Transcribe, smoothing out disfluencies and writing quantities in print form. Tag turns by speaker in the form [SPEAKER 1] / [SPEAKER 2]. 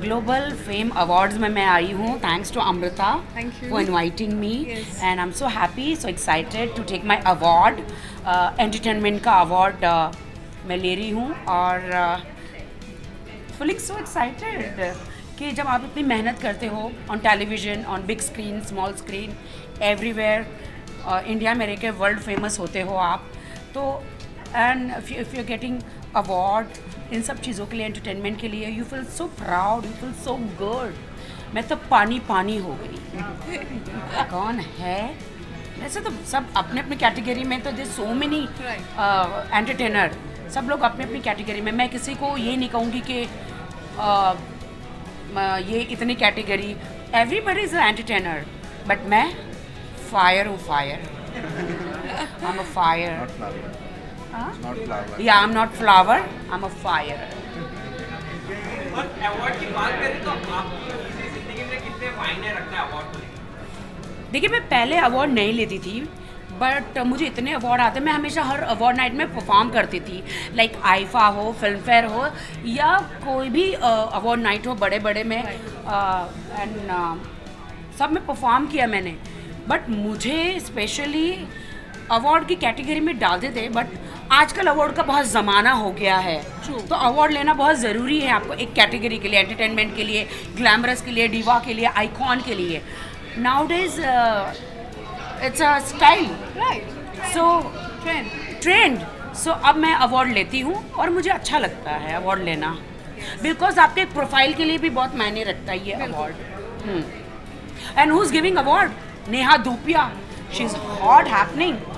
[SPEAKER 1] Global fame awards में मैं आई हूँ thanks to Amrita
[SPEAKER 2] Thank you.
[SPEAKER 1] For inviting me
[SPEAKER 2] Yes.
[SPEAKER 1] And I am so happy so excited to take my award entertainment का award मैं ले रही हूँ और फीलिंग सो एक्साइटेड कि जब आप इतनी मेहनत करते हो on television on big screen small screen everywhere India में रह के वर्ल्ड फेमस होते हो आप तो and if you getting award इन सब चीज़ों के लिए एंटरटेनमेंट के लिए you feel so proud you feel so good मैं तो पानी पानी हो गई कौन है वैसे तो सब अपने अपनी कैटेगरी में तो दे सो मेनी एंटरटेनर सब लोग अपने अपनी कैटेगरी में मैं किसी को ये नहीं कहूँगी कि ये इतनी category everybody is entertainer but मैं फायर हूँ fire I am a fire
[SPEAKER 3] Not flower.
[SPEAKER 1] या I am not flower I am a fire
[SPEAKER 4] और अवार्ड की बात करें तो आपकी इसी जिंदगी में कितने मायने रखता है अवार्ड को लेकर?
[SPEAKER 1] देखिए मैं पहले अवार्ड नहीं लेती थी बट मुझे इतने अवार्ड आते मैं हमेशा हर अवार्ड नाइट में परफॉर्म करती थी लाइक आईफा हो फिल्म फेयर हो या कोई भी अवार्ड नाइट हो बड़े बड़े में एंड सब में परफॉर्म किया मैंने बट मुझे स्पेशली अवार्ड की कैटेगरी में डाल देते बट आजकल अवार्ड का बहुत ज़माना हो गया है तो अवार्ड लेना बहुत ज़रूरी है आपको एक कैटेगरी के लिए एंटरटेनमेंट के लिए ग्लैमरस के लिए डिवा के लिए आइकॉन के लिए nowadays it's a style
[SPEAKER 2] Right.
[SPEAKER 1] So
[SPEAKER 2] Trend.
[SPEAKER 1] Trend so अब मैं अवार्ड लेती हूँ और मुझे अच्छा लगता है अवार्ड लेना बिकॉज आपके प्रोफाइल के लिए भी बहुत मायने रखता है ये award and who is giving award Neha Dhupia she is hot happening